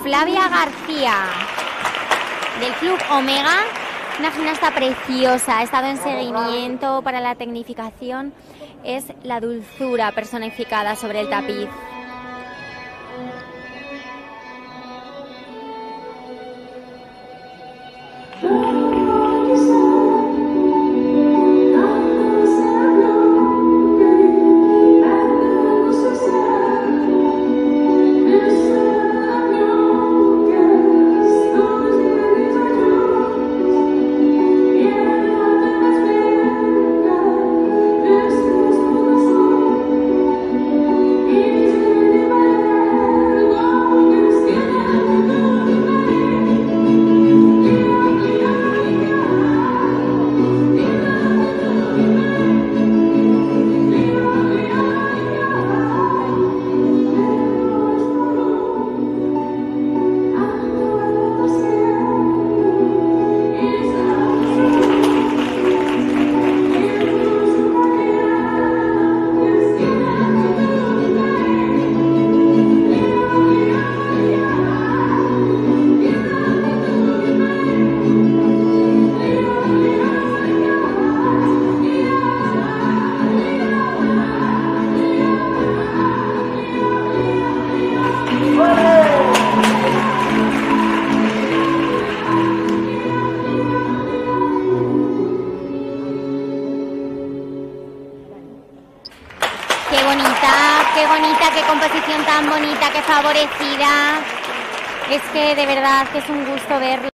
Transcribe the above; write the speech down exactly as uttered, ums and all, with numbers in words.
Flavia García, del Club Omega, una gimnasta preciosa, ha estado en seguimiento para la tecnificación, es la dulzura personificada sobre el tapiz. Qué bonita, qué bonita, qué composición tan bonita, qué favorecida. Es que de verdad que es un gusto verlo.